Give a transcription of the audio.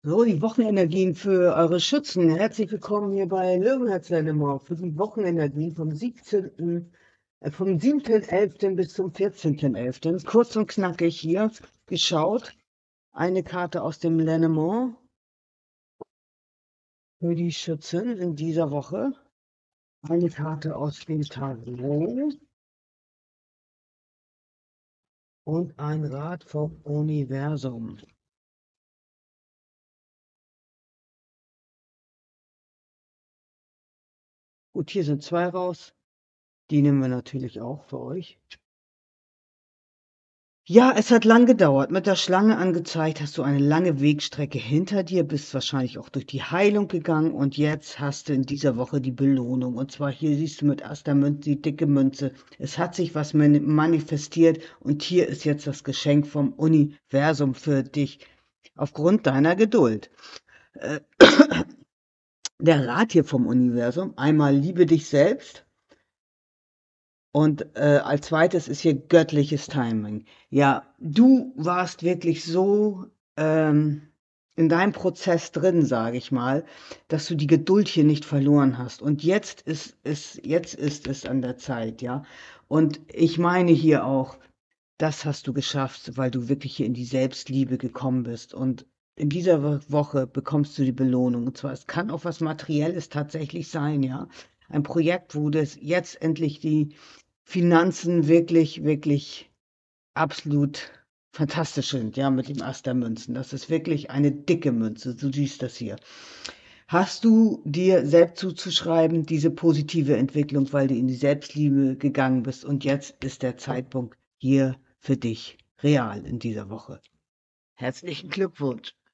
So, die Wochenenergien für eure Schützen. Herzlich willkommen hier bei Löwenherz Lennemore für die Wochenenergien vom 7.11. bis zum 14.11. Kurz und knackig hier geschaut. Eine Karte aus dem Lennemore für die Schützen in dieser Woche. Eine Karte aus dem Tarot und ein Rat vom Universum. Gut, hier sind zwei raus. Die nehmen wir natürlich auch für euch. Ja, es hat lang gedauert. Mit der Schlange angezeigt hast du eine lange Wegstrecke hinter dir, bist wahrscheinlich auch durch die Heilung gegangen und jetzt hast du in dieser Woche die Belohnung. Und zwar hier siehst du mit Aster Münze die dicke Münze. Es hat sich was manifestiert und hier ist jetzt das Geschenk vom Universum für dich aufgrund deiner Geduld. Äh, Der Rat hier vom Universum, einmal liebe dich selbst. Und als zweites ist hier göttliches Timing. Ja, du warst wirklich so in deinem Prozess drin, sage ich mal, dass du die Geduld hier nicht verloren hast. Und jetzt ist es an der Zeit, ja. Und ich meine hier auch, das hast du geschafft, weil du wirklich hier in die Selbstliebe gekommen bist. Und in dieser Woche bekommst du die Belohnung. Und zwar, es kann auch was Materielles tatsächlich sein, ja. Ein Projekt, wo das jetzt endlich die Finanzen wirklich absolut fantastisch sind, ja, mit dem Ass der Münzen. Das ist wirklich eine dicke Münze, du siehst das hier. Hast du dir selbst zuzuschreiben, diese positive Entwicklung, weil du in die Selbstliebe gegangen bist und jetzt ist der Zeitpunkt hier für dich real in dieser Woche. Herzlichen Glückwunsch.